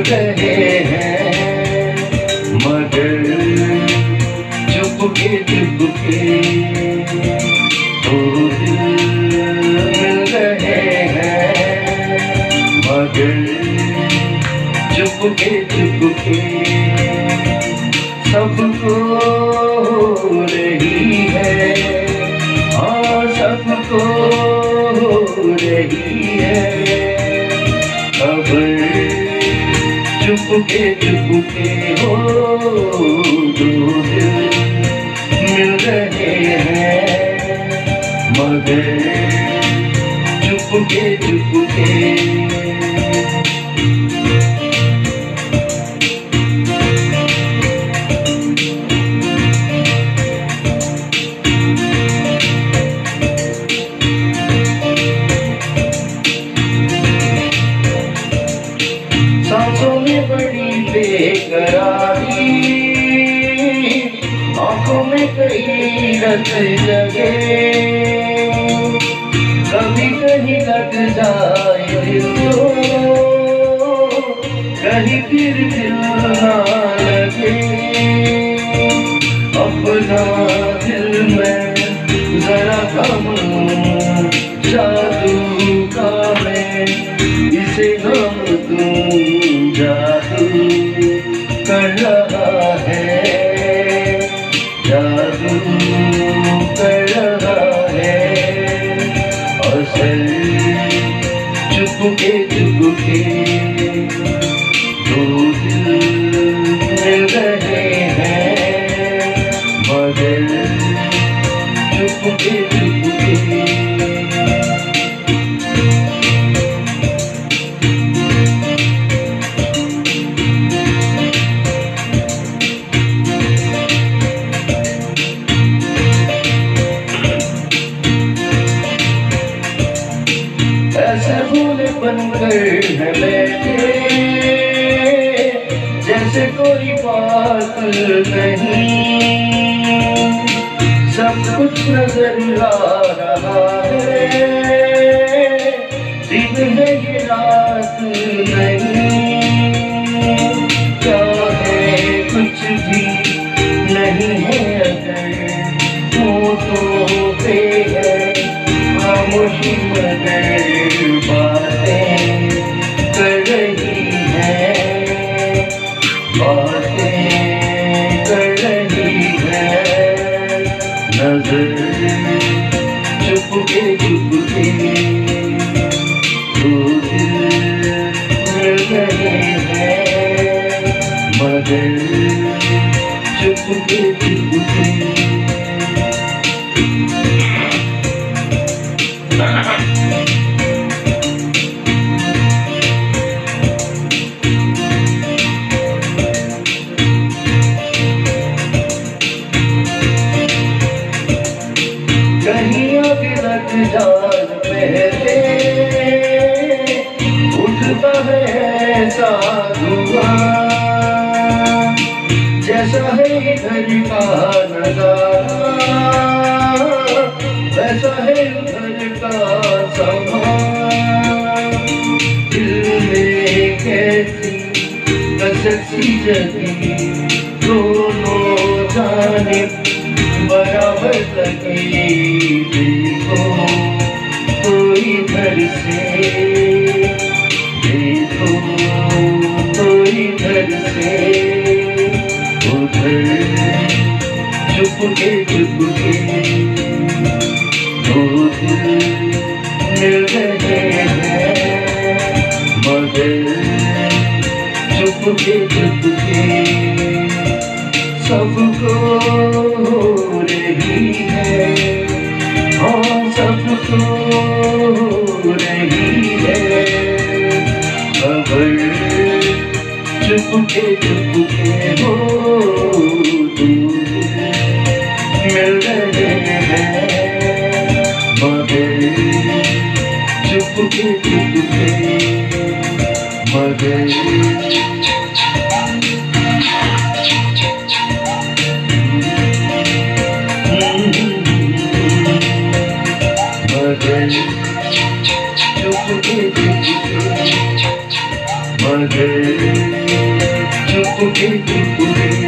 रहे हैं मगर चुपके चुपके दो दिल मिल रहे हैं मगर चुपके चुपके सबको रही है हाँ सबको रही है खबर चुपके चुपके हो दो दिल मिल रहे हैं मगर चुपके चुपके सांसों में बड़ी बेकरारी आंखों में कई रत जगे कभी कहीं लग जाए दिल तो कहीं फिर दिल ना लगे अपना दिल में जरा कम जादू का मैं इसे हम तुम जादू कर रहा है जादू कर रहा है असल चुपके चुपके दो दिल मिल रहे हैं मगर चुपके चुपके ऐसे फूल बनकर है बैठे जैसे कोई बात नहीं सब कुछ नजर आ रहा है दिन है ये रात नहीं क्या है कुछ भी नहीं है अगर होठों पे है खामोशी मगर बातें कर रही है बातें कर रही है नजर चुपके चुपके दो दिल मिल रहे हैं मगर चुपके चुपके कहीं आगे लग जान पहले उठता है ऐसा धुआं जैसा है इधर का नजारा वैसा है उधर का समा दिल में कैसी कसक सी जगी दोनों जानिब बराबर लगी देखो तो इधर से देखो तो इधर से उधर चुपके चुपके दो दिल मिल रहे हैं मगर चुपके चुपके सबको रही है हाँ सबको रही है खबर चुपके चुपके हो मिल रहे हैं मगर चुपके चुपके मगर चुपके चुपके नजर चुपके चुपके